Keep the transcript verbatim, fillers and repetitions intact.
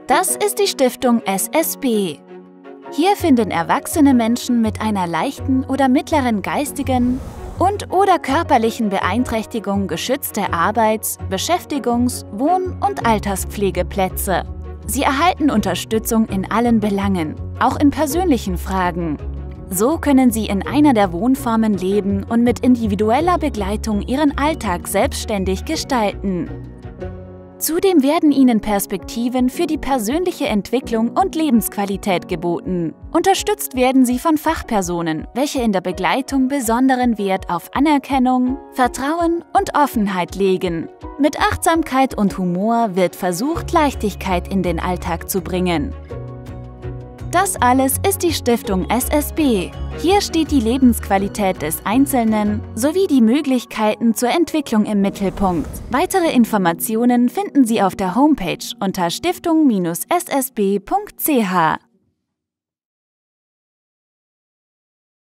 Das ist die Stiftung S S B. Hier finden erwachsene Menschen mit einer leichten oder mittleren geistigen und/oder körperlichen Beeinträchtigung geschützte Arbeits-, Beschäftigungs-, Wohn- und Alterspflegeplätze. Sie erhalten Unterstützung in allen Belangen, auch in persönlichen Fragen. So können Sie in einer der Wohnformen leben und mit individueller Begleitung Ihren Alltag selbstständig gestalten. Zudem werden Ihnen Perspektiven für die persönliche Entwicklung und Lebensqualität geboten. Unterstützt werden Sie von Fachpersonen, welche in der Begleitung besonderen Wert auf Anerkennung, Vertrauen und Offenheit legen. Mit Achtsamkeit und Humor wird versucht, Leichtigkeit in den Alltag zu bringen. Das alles ist die Stiftung S S B. Hier steht die Lebensqualität des Einzelnen sowie die Möglichkeiten zur Entwicklung im Mittelpunkt. Weitere Informationen finden Sie auf der Homepage unter stiftung Bindestrich s s b Punkt c h.